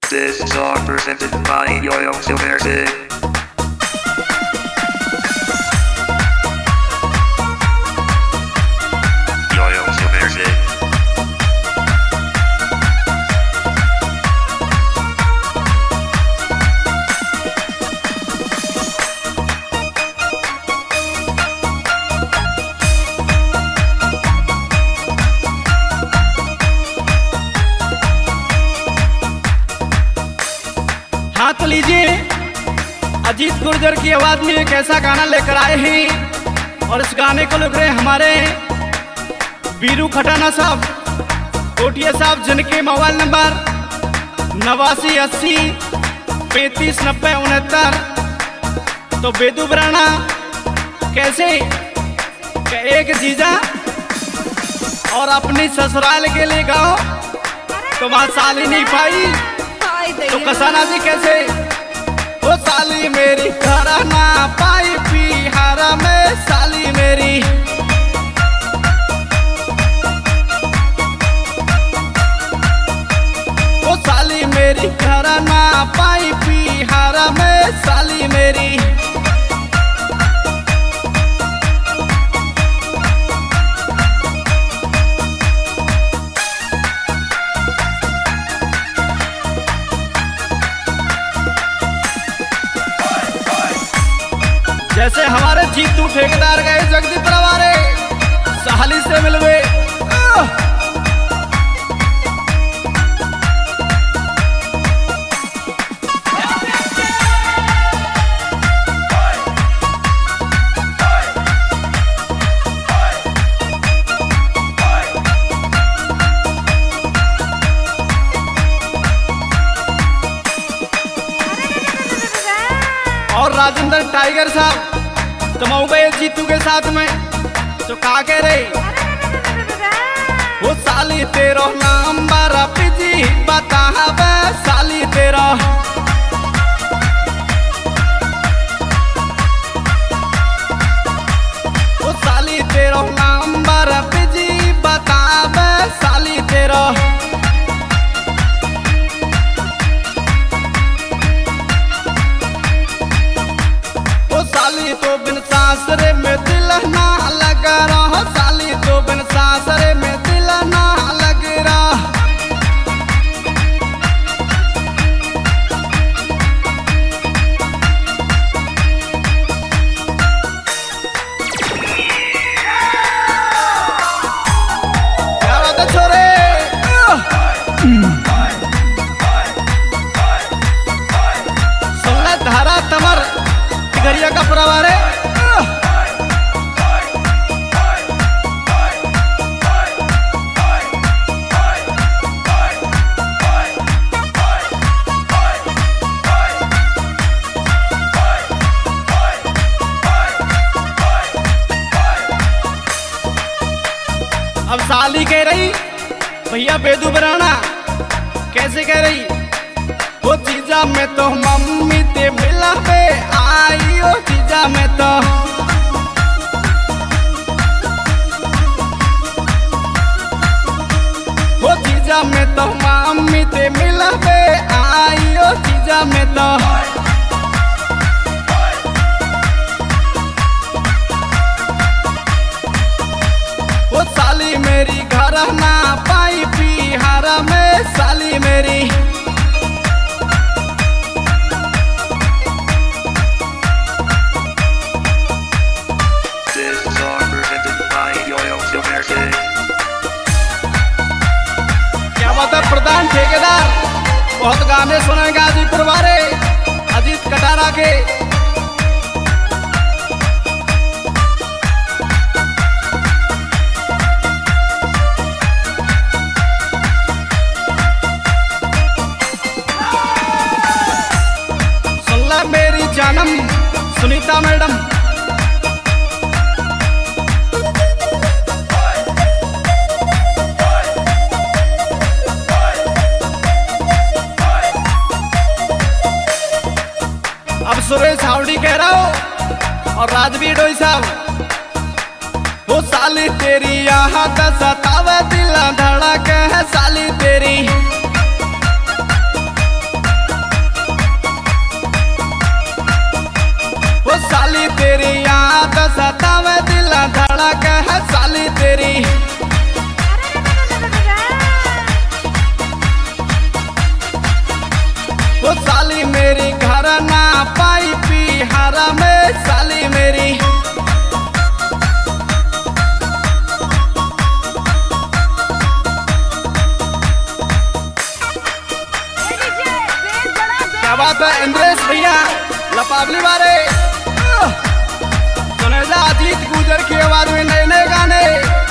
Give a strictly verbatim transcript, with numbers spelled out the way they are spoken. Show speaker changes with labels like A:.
A: This song presented by Yo-Yo Subversive. Yo-Yo Subversive.
B: हाँ तो लीजिए, अजीत गुर्जर की आवाज में एक ऐसा गाना लेकर आए हैं और इस गाने को लिख रहे हैं हमारे बीरू खटाना साहब, कोटिया साहब, जिनके मोबाइल नंबर नवासी अस्सी पैंतीस नब्बे उनहत्तर। तो बेदू बराना कैसे कि एक जीजा और अपनी ससुराल के लिए गाओ तो वहाँ साली नहीं पाई, तो कसाना जी कैसे वो साली मेरी खरा ना पाई बिहारा में साली मेरी। वो साली मेरी खरा ना पाई बिहारा में साली मेरी। जैसे हमारे जीतू ठेकेदार गए जगदीप रवारे साली से मिलवे, और राजेंद्र टाइगर साहब तुम गए जीतू के साथ में तो का कह रहे वो साली तेरो नाम बारा पिजी बता वे साली तेरा। वो साली तेरो नाम बारा पिजी बता वे साली तेरा। साली तो बिन सासरे में दिल ना लगा रहा, साली तो बिन सासरे में दिल ना लग रहा। क्या बात है छोरे, सुनना धारा तमर गरिया का परिवार है। अब साली कह रही भैया बेदू बराना कैसे कह रही वो जीजा में तो मम्मी ते मिला पे आई ओ जीजा में तो। वो जीजा में तो मम्मी ते मिला पे आई ओ जीजा में तो। वो साली मेरी घर ना पाई बिहारा में साली मेरी। क्या बात है प्रधान ठेकेदार, बहुत गाने सुने गाजीपुर वाले अजीत कटारा के। सुनला मेरी जानम सुनीता मैडम, अब सुरेश हावड़ी कह रहा हो और राजवीर डोई साहब वो साली तेरी यहाँ का सतावे दिल धड़क है साली तेरी। बिहारा में साली मेरी। क्या बात है इंद्रेश भैया लपावली वाले, सुनेजा अजीत गुर्जर की आवाज में नए नए गाने।